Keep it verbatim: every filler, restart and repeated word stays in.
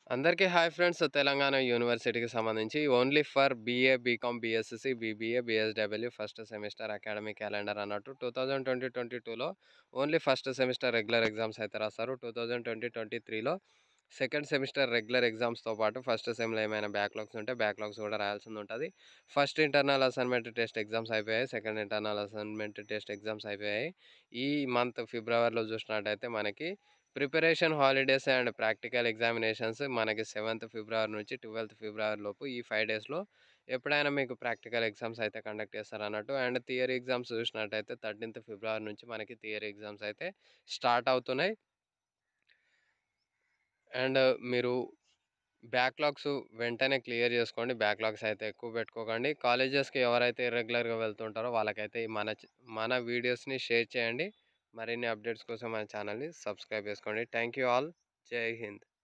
అందరికీ hi friends. Telangana యూనివర్సిటీకి సంబంధించి only for BA, BCom, BSc, BBA, BSW first semester academic calendar అన్నట్టు two thousand twenty twenty టూలో only first semester regular exams అయితే రాస్తారు. Two thousand twenty twenty త్రీలో second semester regular ఎగ్జామ్స్తో పాటు ఫస్ట్ సెమ్లో ఏమైనా బ్యాక్లాగ్స్ ఉంటే బ్యాక్లాగ్స్ కూడా రాయాల్సింది ఉంటుంది. First internal assignment test exams అయిపోయాయి. Second internal assignment test exams అయిపోయాయి. ఈ మంత్ ఫిబ్రవరిలో చూసినట్టయితే మనకి preparation holidays and practical examinations మనకి సెవెంత్ ఫిబ్రవరి నుంచి ట్వెల్త్ ఫిబ్రవరి లోపు ఈ ఫైవ్ డేస్లో ఎప్పుడైనా మీకు ప్రాక్టికల్ ఎగ్జామ్స్ అయితే కండక్ట్ చేస్తారు అన్నట్టు. అండ్ థియరీ ఎగ్జామ్స్ చూసినట్టయితే థర్టీన్త్ ఫిబ్రవరి నుంచి మనకి థియరీ ఎగ్జామ్స్ అయితే స్టార్ట్ అవుతున్నాయి. అండ్ మీరు బ్యాక్లాగ్స్ వెంటనే క్లియర్ చేసుకోండి. బ్యాక్లాగ్స్ అయితే ఎక్కువ పెట్టుకోకండి. కాలేజెస్కి ఎవరైతే రెగ్యులర్గా వెళ్తుంటారో వాళ్ళకైతే ఈ మన చ- మన వీడియోస్ని షేర్ చేయండి. మరిన్ని అప్డేట్స్ కోసం మన ఛానల్ని సబ్స్క్రైబ్ చేసుకోండి. Thank you all. Jai Hind.